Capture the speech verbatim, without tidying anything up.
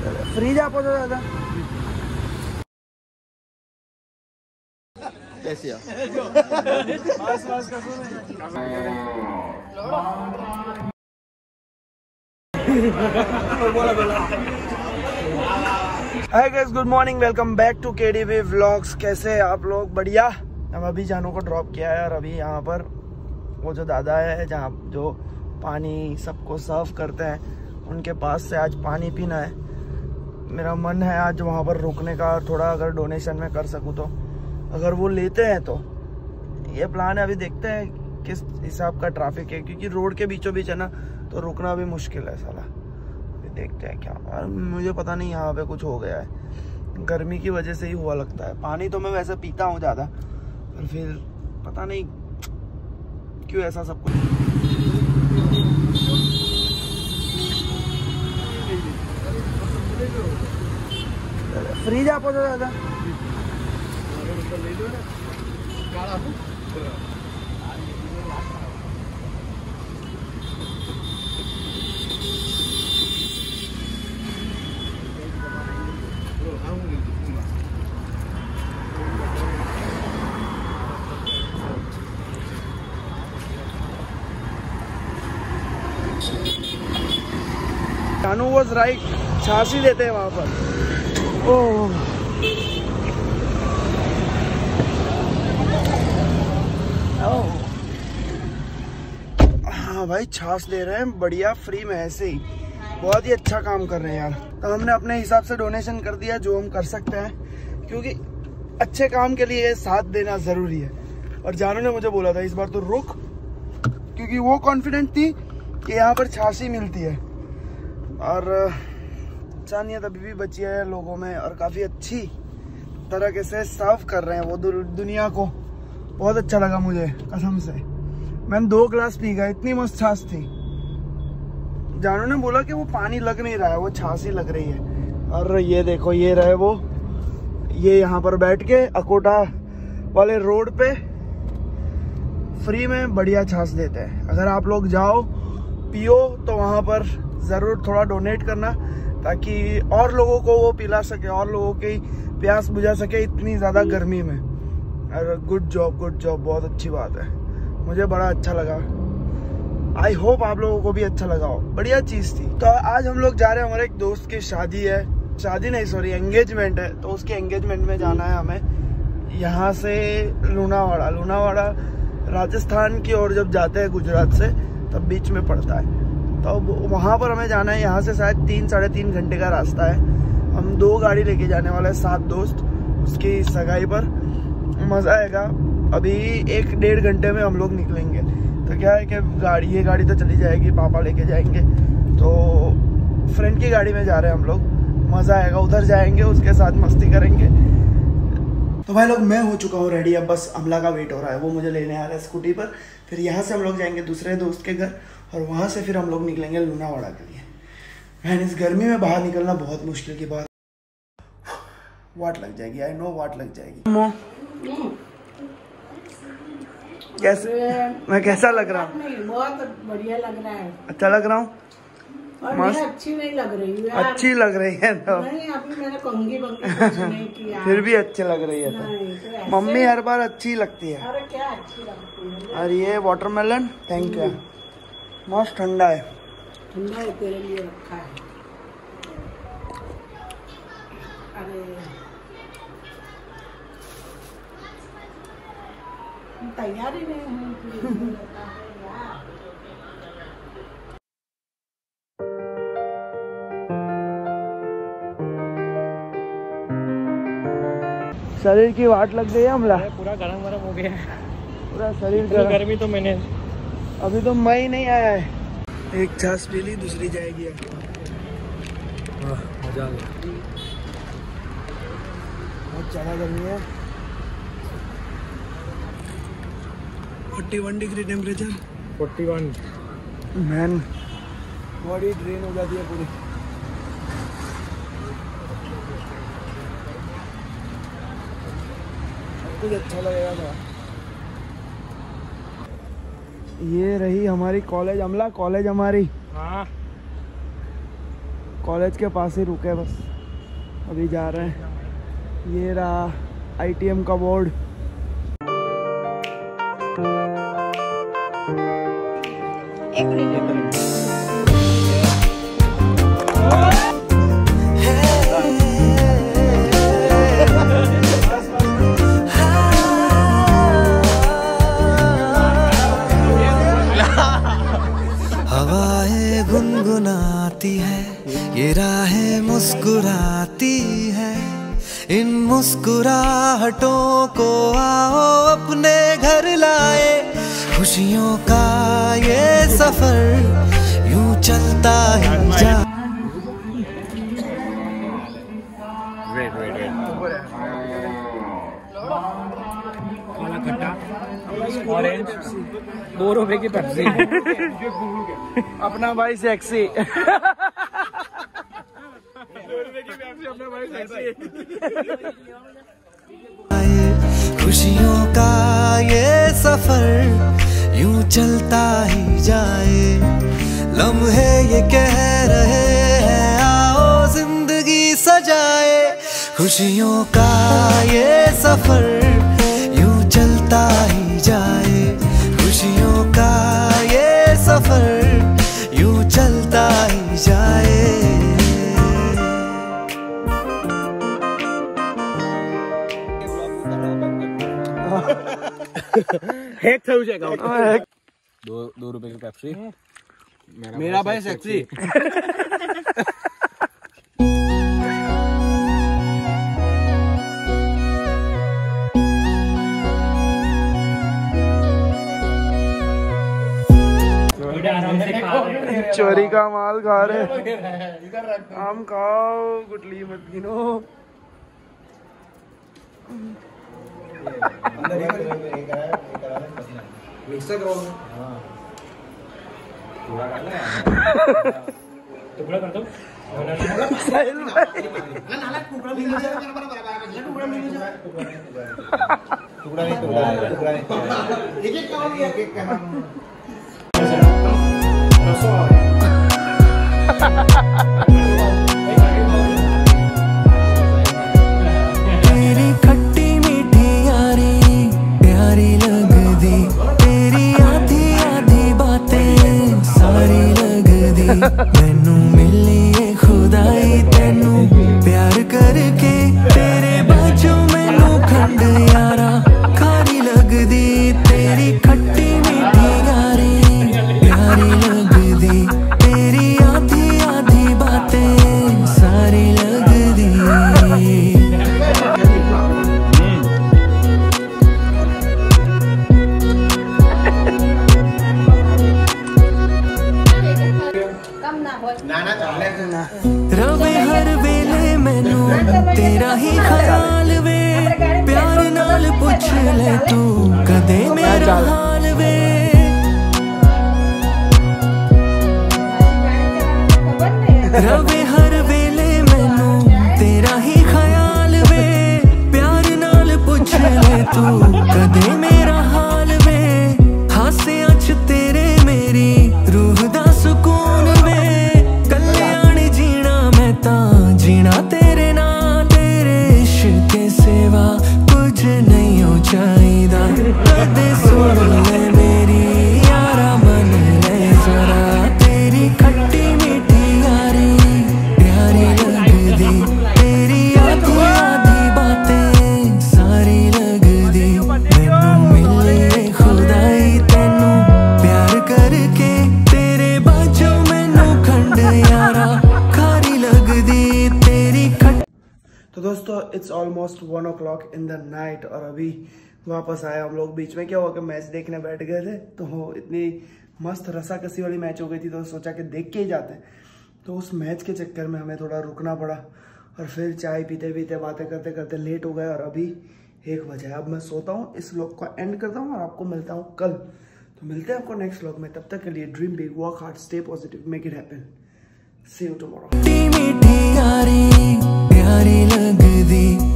Freeze आप हो तो दादा कैसे hi guys, good morning, welcome back to KDV vlogs. कैसे हैं आप लोग? बढ़िया। हम अभी जानू को ड्रॉप किया है और अभी यहाँ पर वो जो दादा है जहाँ जो पानी सबको सर्व करते हैं उनके पास से आज पानी पीना है। मेरा मन है आज वहाँ पर रुकने का, थोड़ा अगर डोनेशन में कर सकूँ तो। अगर वो लेते हैं तो ये प्लान है। अभी देखते हैं किस हिसाब का ट्रैफिक है, क्योंकि रोड के बीचों बीच है ना, तो रुकना भी मुश्किल है साला। अभी देखते हैं क्या। और मुझे पता नहीं यहाँ पे कुछ हो गया है, गर्मी की वजह से ही हुआ लगता है। पानी तो मैं वैसे पीता हूँ ज़्यादा, पर फिर पता नहीं क्यों ऐसा सब कुछ। फ्रीज आप हो तो दादा जानू वॉज राइट, छाछी देते हैं वहां पर। ओह हाँ भाई, छाछ दे रहे हैं बढ़िया, फ्री में ऐसे ही। बहुत ही अच्छा काम कर रहे हैं यार। तो हमने अपने हिसाब से डोनेशन कर दिया जो हम कर सकते हैं, क्योंकि अच्छे काम के लिए साथ देना जरूरी है। और जानू ने मुझे बोला था इस बार तो रुक, क्योंकि वो कॉन्फिडेंट थी कि यहाँ पर छाछ ही मिलती है। और इंसानियत अभी भी बची है लोगों में, और काफ़ी अच्छी तरीके से सर्व कर रहे हैं वो दुनिया को। बहुत अच्छा लगा मुझे कसम से। मैंने दो ग्लास पी गया, इतनी मस्त छाछ थी। जानू ने बोला कि वो पानी लग नहीं रहा है, वो छाछ ही लग रही है। और ये देखो, ये रहे वो, ये यहाँ पर बैठ के अकोटा वाले रोड पे फ्री में बढ़िया छाछ देते हैं। अगर आप लोग जाओ पियो तो वहाँ पर ज़रूर थोड़ा डोनेट करना, ताकि और लोगों को वो पिला सके, और लोगों की प्यास बुझा सके इतनी ज़्यादा गर्मी में। और गुड जॉब, गुड जॉब, बहुत अच्छी बात है। मुझे बड़ा अच्छा लगा। आई होप आप लोगों को भी अच्छा लगा हो। बढ़िया चीज़ थी। तो आज हम लोग जा रहे हैं, हमारे एक दोस्त की शादी है, शादी नहीं सॉरी एंगेजमेंट है। तो उसके एंगेजमेंट में जाना है हमें। यहाँ से लूनावाड़ा, लूनावाड़ा राजस्थान की ओर जब जाते हैं गुजरात से, तब बीच में पड़ता है। तो वहाँ पर हमें जाना है। यहाँ से शायद तीन साढ़े तीन घंटे का रास्ता है। हम दो गाड़ी लेके जाने वाले हैं, सात दोस्त, उसकी सगाई पर। मज़ा आएगा। अभी एक डेढ़ घंटे में हम लोग निकलेंगे। तो क्या है कि गाड़ी ये गाड़ी तो चली जाएगी, पापा लेके जाएंगे। तो फ्रेंड की गाड़ी में जा रहे हैं हम लोग। मज़ा आएगा, उधर जाएंगे, उसके साथ मस्ती करेंगे। तो भाई लोग, मैं हो चुका हूँ रेडी। अब बस अमला का वेट हो रहा है, वो मुझे लेने आ रहा है स्कूटी पर। फिर यहाँ से हम लोग जाएंगे दूसरे दोस्त के घर, और वहाँ से फिर हम लोग निकलेंगे लूनावाड़ा के लिए। मैंने इस गर्मी में बाहर निकलना बहुत मुश्किल की बात। वाट लग जाएगी, आई नो वाट लग जाएगी। मो कैसे मैं कैसा लग रहा हूँ? बहुत बढ़िया लग रहा है। अच्छा लग रहा हूँ? मस्त। अच्छी नहीं लग रही है यार। अच्छी लग रही है तो नहीं, अभी मैंने कंघी बंगी कुछ नहीं किया। फिर भी अच्छी लग रही है तो, तो मम्मी हर बार अच्छी लगती है। अरे क्या अच्छी लगती है। और ये वाटरमेलन, थैंक यू, मस्त ठंडा है। ठंडा है, तेरे लिए रखा है। अरे तैयारी नहीं है। शरीर की वाट लग गई है हमला। पूरा गरम गरम हो गया है, पूरा शरीर गरम। गर्मी तो मैंने अभी तो मई नहीं आया है। एक छाछ पी ली, दूसरी जाएगी। मजा आ गया। बहुत ज़्यादा गर्मी है। इकतालीस डिग्री टेम्परेचर। इकतालीस मैन, बॉडी ड्रेन हो जाती है पूरी। कुछ अच्छा लगेगा था। ये रही हमारी कॉलेज। अमला कॉलेज हमारी। हाँ, कॉलेज के पास ही रुके बस, अभी जा रहे हैं। ये रहा आई टी एम का बोर्ड। एक मिनट। हवाएं गुनगुनाती है, ये राहें मुस्कुराती है, इन मुस्कुराहटों को आओ अपने घर लाए। खुशियों का ये सफर यूं चलता ही जा। वेट वेट वेट काला खट्टा ऑरेंज दो रुपए की पेप्सी। अपना भाई सेक्सी। खुशियों का ये सफर यूं चलता ही जाए। लम्हे ये कह रहे हैं आओ जिंदगी सजाए। खुशियों का ये सफर यूं चलता ही जाए। खुशियों का ये सफर यूं चलता ही जाए। एक था उसे दो दो रुपए की पेप्सी। मेरा, मेरा भाई सेक्सी। चोरी का माल खा रहे। आम खाओ, गुटली मत गिनो। मिक्सर करो। टुकड़ा कर दो। टुकड़ा नहीं टुकड़ा नहीं एक एक करो एक एक कहा। तेरी खट्टी मीठी यारी प्यारी लगदी, तेरी आधी आधी बातें सारी लगदी। मैनू मिली है खुदाई तेनू प्यार करके, तेरे बाजू मैनू खंड यारा खारी लगदी। तेरी खट्टी मीठी यारी प्यारी लगदी, तेरी आधी आधी बातें सारी लगदी। रवे हर वेले मैनू तेरा ही ख्याल वे, प्यार नाल पुछ ले तू कदे मेरा हाल वे। रवे हर वेले मैनू तेरा ही ख्याल वे, प्यार नाल पुछ ले तू कदे मेरा हाल वे। हासियां च तेरे मेरी रूह दा सुकून वे, कल्याण जीना मैं तां जीना तेरे नाल। तेरे इश्क के सिवा कुछ नहीं हो चाहिदा, कदे सुन ले मेरी यारा मन ले जरा। तेरी खट्टी मीठी यारी प्यारी लगदी, तेरी आधी आधी बातें सारी लगदी। मैनू मिली खुदाई तेनू प्यार करके, तेरे बाजू मैनू खंड यारा खारी लगदी। तेरी खट तो दोस्तों it's almost one o'clock in the night और अभी वापस आए हम लोग। बीच में क्या हुआ कि मैच देखने बैठ गए थे, तो इतनी मस्त रसाकसी वाली मैच हो गई थी तो सोचा कि देख के ही जाते हैं। तो उस मैच के चक्कर में हमें थोड़ा रुकना पड़ा और फिर चाय पीते पीते बातें करते करते लेट हो गए और अभी एक बजे। अब मैं सोता हूँ, इस व्लॉग को एंड करता हूँ और आपको मिलता हूँ कल। तो मिलते हैं आपको नेक्स्ट व्लॉग में। तब तक के लिए dream big, work hard, stay positive, make it happen. See you tomorrow. मीठी यारी प्यारी लगदी।